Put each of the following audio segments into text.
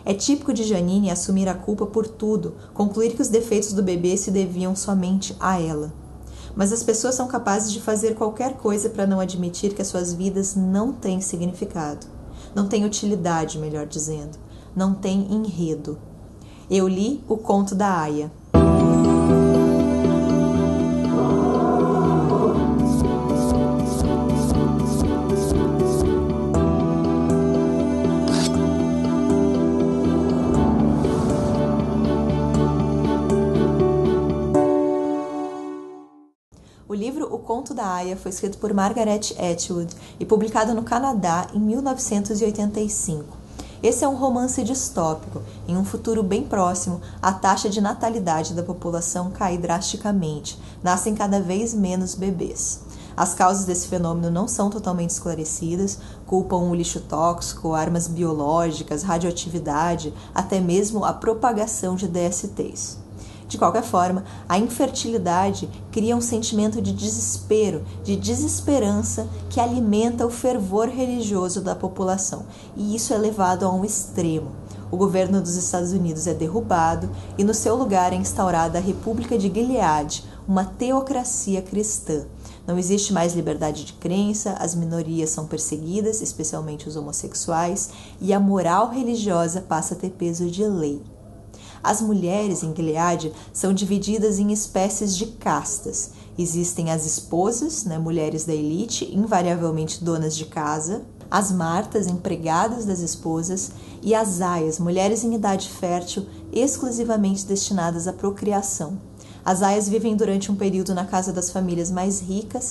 É típico de Janine assumir a culpa por tudo, concluir que os defeitos do bebê se deviam somente a ela. Mas as pessoas são capazes de fazer qualquer coisa para não admitir que as suas vidas não têm significado, não têm utilidade, melhor dizendo, não têm enredo. Eu li O Conto da Aia. O livro O Conto da Aia foi escrito por Margaret Atwood e publicado no Canadá em 1985. Esse é um romance distópico. Em um futuro bem próximo, a taxa de natalidade da população cai drasticamente. Nascem cada vez menos bebês. As causas desse fenômeno não são totalmente esclarecidas, culpam o lixo tóxico, armas biológicas, radioatividade, até mesmo a propagação de DSTs. De qualquer forma, a infertilidade cria um sentimento de desespero, de desesperança que alimenta o fervor religioso da população, e isso é levado a um extremo. O governo dos Estados Unidos é derrubado e no seu lugar é instaurada a República de Gilead, uma teocracia cristã. Não existe mais liberdade de crença, as minorias são perseguidas, especialmente os homossexuais, e a moral religiosa passa a ter peso de lei. As mulheres em Gilead são divididas em espécies de castas. Existem as esposas, mulheres da elite, invariavelmente donas de casa, as martas, empregadas das esposas, e as aias, mulheres em idade fértil, exclusivamente destinadas à procriação. As aias vivem durante um período na casa das famílias mais ricas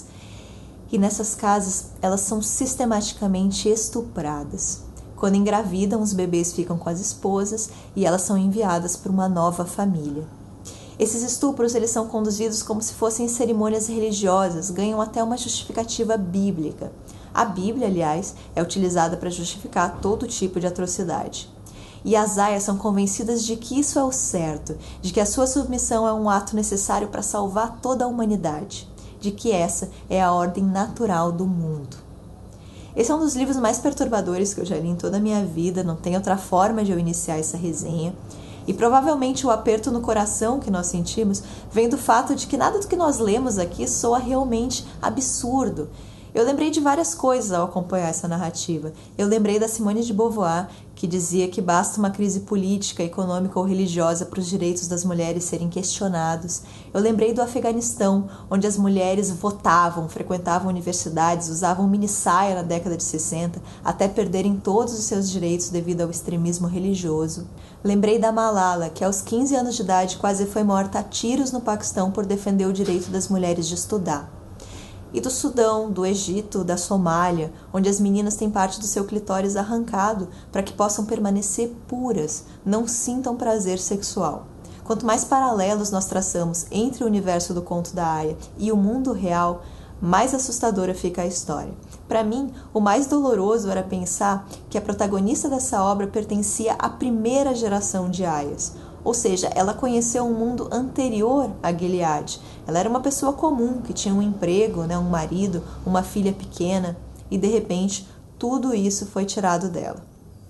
e nessas casas elas são sistematicamente estupradas. Quando engravidam, os bebês ficam com as esposas e elas são enviadas para uma nova família. Esses estupros eles são conduzidos como se fossem cerimônias religiosas, ganham até uma justificativa bíblica. A Bíblia, aliás, é utilizada para justificar todo tipo de atrocidade. E as aias são convencidas de que isso é o certo, de que a sua submissão é um ato necessário para salvar toda a humanidade, de que essa é a ordem natural do mundo. Esse é um dos livros mais perturbadores que eu já li em toda a minha vida, não tem outra forma de eu iniciar essa resenha. E provavelmente o aperto no coração que nós sentimos vem do fato de que nada do que nós lemos aqui soa realmente absurdo. Eu lembrei de várias coisas ao acompanhar essa narrativa. Eu lembrei da Simone de Beauvoir, que dizia que basta uma crise política, econômica ou religiosa para os direitos das mulheres serem questionados. Eu lembrei do Afeganistão, onde as mulheres votavam, frequentavam universidades, usavam mini-saia na década de 60, até perderem todos os seus direitos devido ao extremismo religioso. Lembrei da Malala, que aos 15 anos de idade quase foi morta a tiros no Paquistão por defender o direito das mulheres de estudar. E do Sudão, do Egito, da Somália, onde as meninas têm parte do seu clitóris arrancado para que possam permanecer puras, não sintam prazer sexual. Quanto mais paralelos nós traçamos entre o universo do Conto da Aia e o mundo real, mais assustadora fica a história. Para mim, o mais doloroso era pensar que a protagonista dessa obra pertencia à primeira geração de aias. Ou seja, ela conheceu um mundo anterior a Gilead. Ela era uma pessoa comum, que tinha um emprego, um marido, uma filha pequena, e de repente tudo isso foi tirado dela.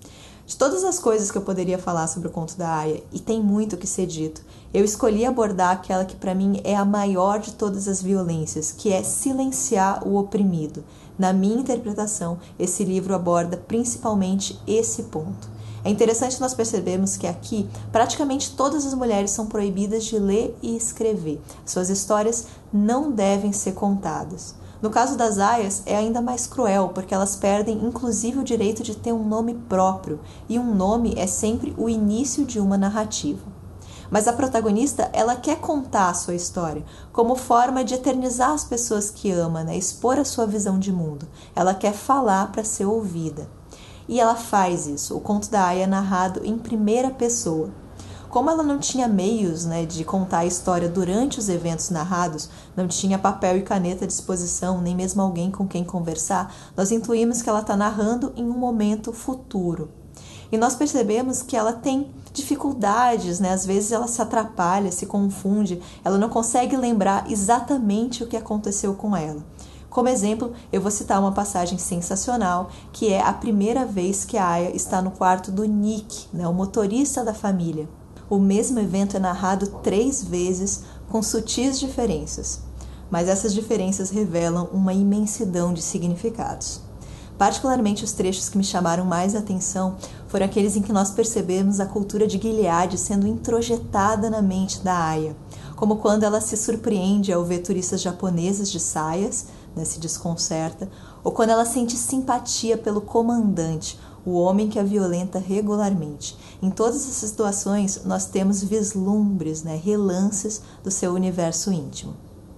De todas as coisas que eu poderia falar sobre o Conto da Aia, e tem muito o que ser dito, eu escolhi abordar aquela que para mim é a maior de todas as violências, que é silenciar o oprimido. Na minha interpretação, esse livro aborda principalmente esse ponto. É interessante nós percebermos que aqui praticamente todas as mulheres são proibidas de ler e escrever. Suas histórias não devem ser contadas. No caso das aias é ainda mais cruel, porque elas perdem inclusive o direito de ter um nome próprio, e um nome é sempre o início de uma narrativa. Mas a protagonista, ela quer contar a sua história como forma de eternizar as pessoas que ama, expor a sua visão de mundo. Ela quer falar para ser ouvida. E ela faz isso. O Conto da Aia é narrado em primeira pessoa. Como ela não tinha meios de contar a história durante os eventos narrados, não tinha papel e caneta à disposição, nem mesmo alguém com quem conversar, nós intuímos que ela está narrando em um momento futuro. E nós percebemos que ela tem dificuldades, às vezes ela se atrapalha, se confunde, ela não consegue lembrar exatamente o que aconteceu com ela. Como exemplo, eu vou citar uma passagem sensacional, que é a primeira vez que a Aya está no quarto do Nick, né, o motorista da família. O mesmo evento é narrado 3 vezes, com sutis diferenças, mas essas diferenças revelam uma imensidão de significados. Particularmente os trechos que me chamaram mais a atenção foram aqueles em que nós percebemos a cultura de Gilead sendo introjetada na mente da Aya, como quando ela se surpreende ao ver turistas japoneses de saias, né, se desconcerta, ou quando ela sente simpatia pelo comandante, o homem que a violenta regularmente. Em todas essas situações, nós temos vislumbres, né, relances do seu universo íntimo.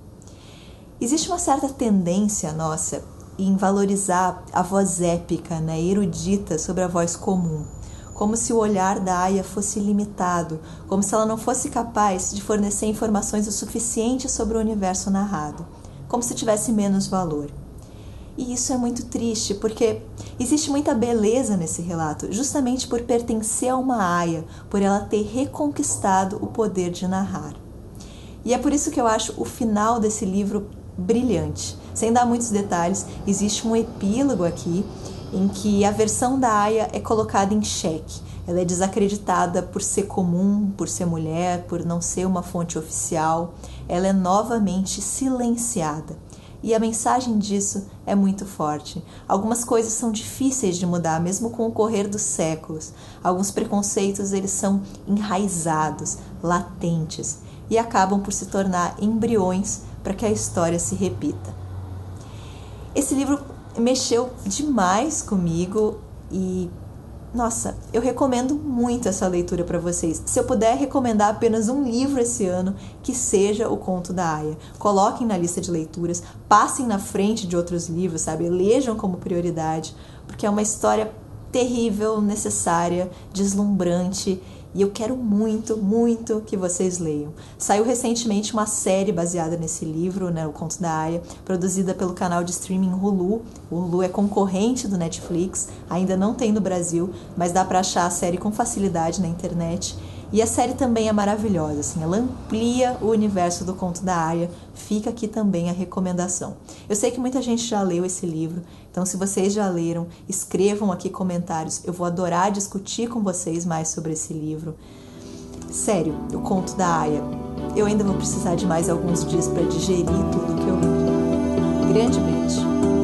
Existe uma certa tendência nossa em valorizar a voz épica, né, erudita sobre a voz comum, como se o olhar da Aya fosse limitado, como se ela não fosse capaz de fornecer informações o suficiente sobre o universo narrado, como se tivesse menos valor. E isso é muito triste, porque existe muita beleza nesse relato, justamente por pertencer a uma Aya, por ela ter reconquistado o poder de narrar. E é por isso que eu acho o final desse livro brilhante. Sem dar muitos detalhes, existe um epílogo aqui em que a versão da Aya é colocada em xeque. Ela é desacreditada por ser comum, por ser mulher, por não ser uma fonte oficial. Ela é novamente silenciada. E a mensagem disso é muito forte. Algumas coisas são difíceis de mudar, mesmo com o correr dos séculos. Alguns preconceitos, eles são enraizados, latentes, e acabam por se tornar embriões para que a história se repita. Esse livro mexeu demais comigo e, nossa, eu recomendo muito essa leitura para vocês. Se eu puder recomendar apenas um livro esse ano, que seja O Conto da Aya. Coloquem na lista de leituras, passem na frente de outros livros, sabe? Elejam como prioridade, porque é uma história terrível, necessária, deslumbrante, e eu quero muito, muito que vocês leiam. Saiu recentemente uma série baseada nesse livro, né, O Conto da Aya, produzida pelo canal de streaming Hulu. O Hulu é concorrente do Netflix, ainda não tem no Brasil, mas dá para achar a série com facilidade na internet. E a série também é maravilhosa, assim, ela amplia o universo do Conto da Aya. Fica aqui também a recomendação. Eu sei que muita gente já leu esse livro, então se vocês já leram, escrevam aqui comentários. Eu vou adorar discutir com vocês mais sobre esse livro. Sério, O Conto da Aya. Eu ainda vou precisar de mais alguns dias para digerir tudo que eu li. Grande beijo!